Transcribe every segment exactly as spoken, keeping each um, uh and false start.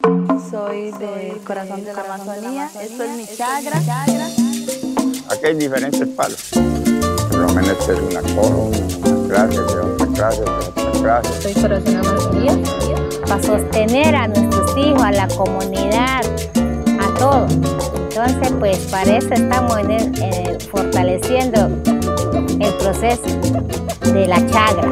Soy del corazón de la Amazonía, esto es mi chagra. Aquí hay diferentes palos. Por lo menos esta es una cosa, una clase, otra clase, otra clase. Soy corazón de la Amazonía. Para sostener a nuestros hijos, a la comunidad, a todos. Entonces, pues para eso estamos en el, eh, fortaleciendo el proceso de la chagra.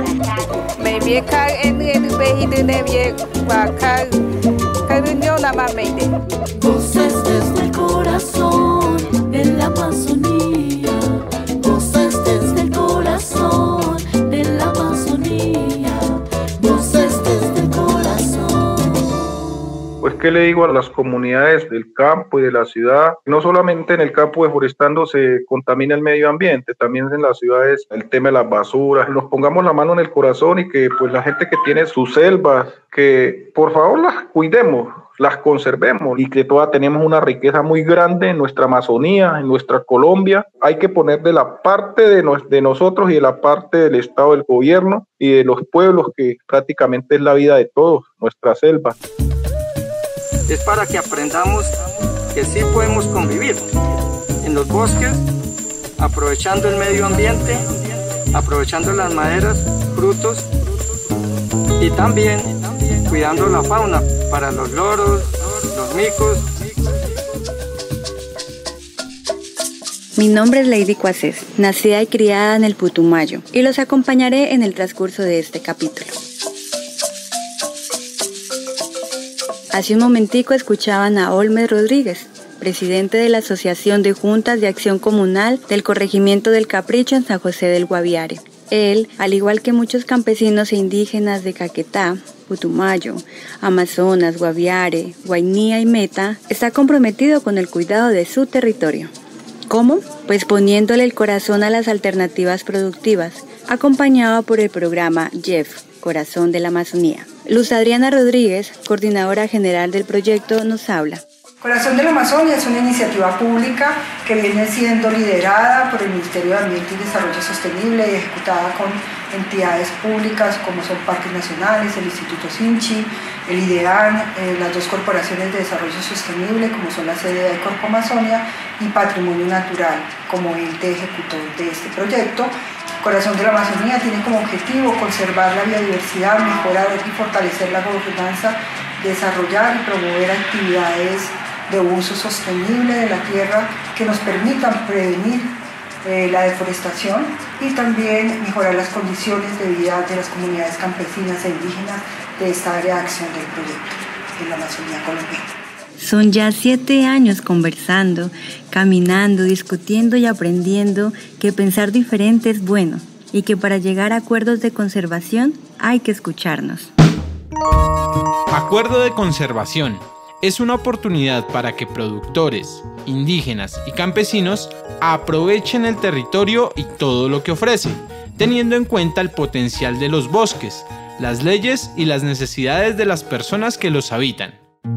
Voces desde el corazón de la Amazonía. Voces desde el corazón de la Amazonía. Voces desde el corazón. Pues, ¿qué le digo a las comunidades del campo y de la ciudad? No solamente en el campo deforestando se contamina el medio ambiente, también en las ciudades el tema de las basuras. Nos pongamos la mano en el corazón y que pues la gente que tiene sus selvas, que por favor las cuidemos, las conservemos, y que todas tenemos una riqueza muy grande en nuestra Amazonía, en nuestra Colombia. Hay que poner de la parte de, nos, de nosotros y de la parte del Estado, del gobierno y de los pueblos, que prácticamente es la vida de todos, nuestra selva. Es para que aprendamos que sí podemos convivir en los bosques, aprovechando el medio ambiente, aprovechando las maderas, frutos y también cuidando la fauna para los loros, los micos. Mi nombre es Lady Cuaces, nacida y criada en el Putumayo, y los acompañaré en el transcurso de este capítulo. Hace un momentico escuchaban a Olmer Rodríguez, presidente de la Asociación de Juntas de Acción Comunal del Corregimiento del Capricho en San José del Guaviare. Él, al igual que muchos campesinos e indígenas de Caquetá, Putumayo, Amazonas, Guaviare, Guainía y Meta, está comprometido con el cuidado de su territorio. ¿Cómo? Pues poniéndole el corazón a las alternativas productivas, acompañado por el programa Jeff, Corazón de la Amazonía. Luz Adriana Rodríguez, coordinadora general del proyecto, nos habla. Corazón de la Amazonia es una iniciativa pública que viene siendo liderada por el Ministerio de Ambiente y Desarrollo Sostenible y ejecutada con entidades públicas como son Parques Nacionales, el Instituto Sinchi, el IDEAN, eh, las dos corporaciones de desarrollo sostenible como son la C D A y Corpo Amazonia, y Patrimonio Natural como ente ejecutor de este proyecto. Corazón de la Amazonía tiene como objetivo conservar la biodiversidad, mejorar y fortalecer la gobernanza, desarrollar y promover actividades de uso sostenible de la tierra que nos permitan prevenir eh, la deforestación y también mejorar las condiciones de vida de las comunidades campesinas e indígenas de esta área de acción del proyecto en la Amazonía colombiana. Son ya siete años conversando, caminando, discutiendo y aprendiendo que pensar diferente es bueno y que para llegar a acuerdos de conservación hay que escucharnos. Acuerdo de conservación es una oportunidad para que productores, indígenas y campesinos aprovechen el territorio y todo lo que ofrece, teniendo en cuenta el potencial de los bosques, las leyes y las necesidades de las personas que los habitan.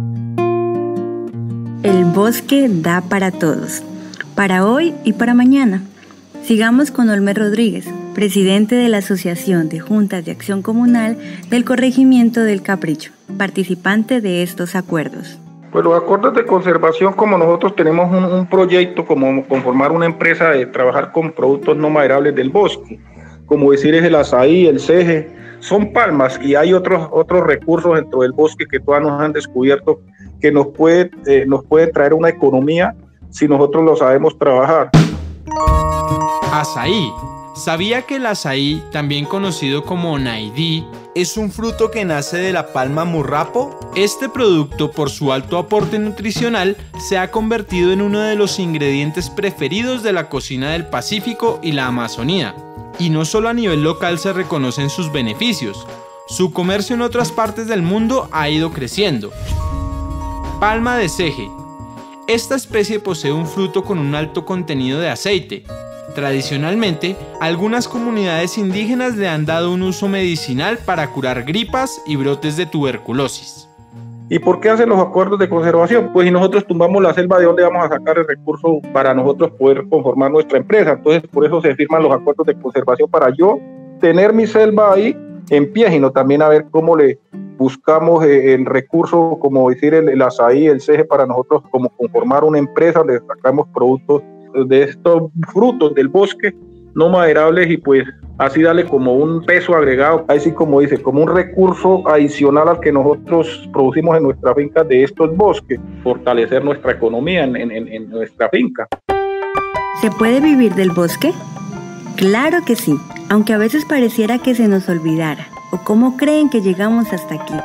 El bosque da para todos, para hoy y para mañana. Sigamos con Olmer Rodríguez, presidente de la Asociación de Juntas de Acción Comunal del Corregimiento del Capricho, participante de estos acuerdos. Pues los acuerdos de conservación, como nosotros tenemos un, un proyecto como conformar una empresa de trabajar con productos no maderables del bosque, como decir es el azaí, el ceje, son palmas, y hay otros, otros recursos dentro del bosque que todavía nos han descubierto que nos puede, eh, nos puede traer una economía si nosotros lo sabemos trabajar. Azaí. ¿Sabía que el azaí, también conocido como naidí, es un fruto que nace de la palma murrapo? Este producto, por su alto aporte nutricional, se ha convertido en uno de los ingredientes preferidos de la cocina del Pacífico y la Amazonía. Y no solo a nivel local se reconocen sus beneficios, su comercio en otras partes del mundo ha ido creciendo. Palma de ceje. Esta especie posee un fruto con un alto contenido de aceite. Tradicionalmente, algunas comunidades indígenas le han dado un uso medicinal para curar gripas y brotes de tuberculosis. ¿Y por qué hacen los acuerdos de conservación? Pues si nosotros tumbamos la selva, ¿de dónde vamos a sacar el recurso para nosotros poder conformar nuestra empresa? Entonces, por eso se firman los acuerdos de conservación, para yo tener mi selva ahí en pie, sino también a ver cómo le, buscamos eh, el recurso, como decir el, el azaí, el ceje, para nosotros como conformar una empresa donde sacamos productos de estos frutos del bosque no maderables y pues así darle como un peso agregado, así como dice, como un recurso adicional al que nosotros producimos en nuestra finca de estos bosques, fortalecer nuestra economía en, en, en nuestra finca. ¿Se puede vivir del bosque? Claro que sí, aunque a veces pareciera que se nos olvidara. ¿O cómo creen que llegamos hasta aquí?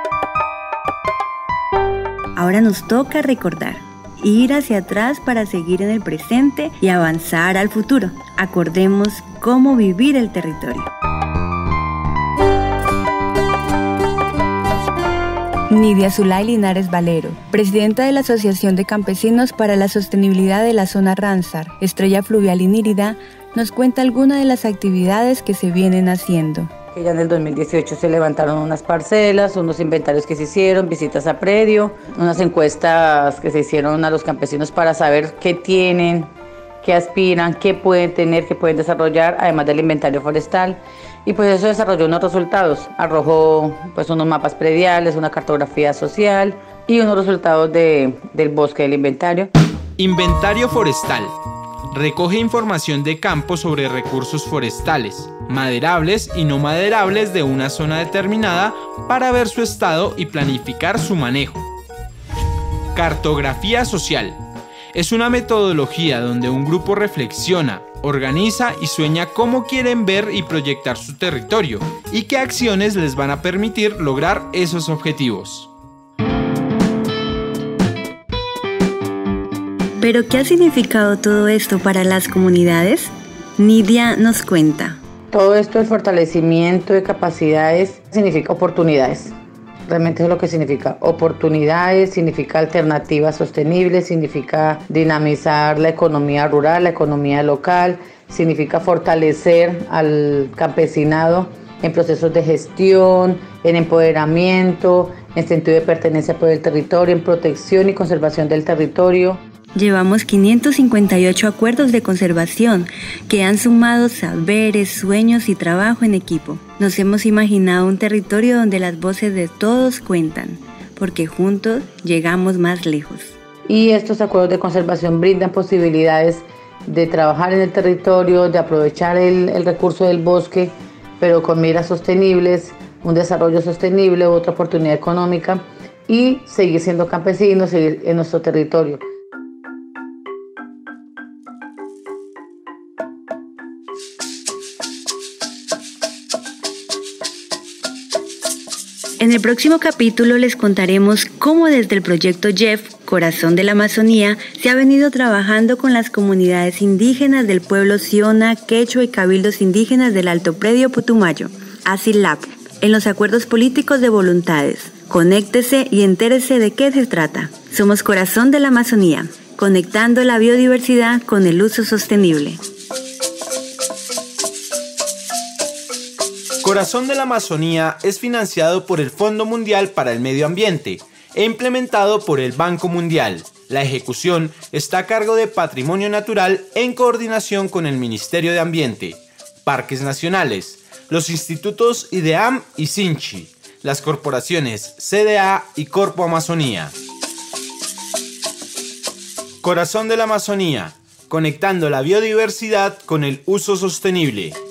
Ahora nos toca recordar, ir hacia atrás para seguir en el presente y avanzar al futuro. Acordemos cómo vivir el territorio. Nidia Zulay Linares Valero, presidenta de la Asociación de Campesinos para la Sostenibilidad de la Zona Ramsar, Estrella Fluvial Inírida, nos cuenta algunas de las actividades que se vienen haciendo. Que ya en el dos mil dieciocho se levantaron unas parcelas, unos inventarios que se hicieron, visitas a predio, unas encuestas que se hicieron a los campesinos para saber qué tienen, qué aspiran, qué pueden tener, qué pueden desarrollar, además del inventario forestal. Y pues eso desarrolló unos resultados, arrojó pues unos mapas prediales, una cartografía social y unos resultados de, del bosque del inventario. Inventario forestal. Recoge información de campo sobre recursos forestales, maderables y no maderables de una zona determinada para ver su estado y planificar su manejo. Cartografía social. Es una metodología donde un grupo reflexiona, organiza y sueña cómo quieren ver y proyectar su territorio y qué acciones les van a permitir lograr esos objetivos. ¿Pero qué ha significado todo esto para las comunidades? Nidia nos cuenta. Todo esto, el fortalecimiento de capacidades, significa oportunidades. Realmente es lo que significa. Oportunidades, significa alternativas sostenibles, significa dinamizar la economía rural, la economía local, significa fortalecer al campesinado en procesos de gestión, en empoderamiento, en sentido de pertenencia por el territorio, en protección y conservación del territorio. Llevamos quinientos cincuenta y ocho acuerdos de conservación que han sumado saberes, sueños y trabajo en equipo. Nos hemos imaginado un territorio donde las voces de todos cuentan, porque juntos llegamos más lejos. Y estos acuerdos de conservación brindan posibilidades de trabajar en el territorio, de aprovechar el, el recurso del bosque, pero con miras sostenibles, un desarrollo sostenible, otra oportunidad económica y seguir siendo campesinos, seguir en nuestro territorio. En el próximo capítulo les contaremos cómo desde el proyecto Jeff, Corazón de la Amazonía, se ha venido trabajando con las comunidades indígenas del pueblo Siona, Quechua y cabildos indígenas del Alto Predio Putumayo, ASILAP, en los acuerdos políticos de voluntades. Conéctese y entérese de qué se trata. Somos Corazón de la Amazonía, conectando la biodiversidad con el uso sostenible. Corazón de la Amazonía es financiado por el Fondo Mundial para el Medio Ambiente e implementado por el Banco Mundial. La ejecución está a cargo de Patrimonio Natural en coordinación con el Ministerio de Ambiente, Parques Nacionales, los institutos IDEAM y SINCHI, las corporaciones C D A y Corpo Amazonía. Corazón de la Amazonía, conectando la biodiversidad con el uso sostenible.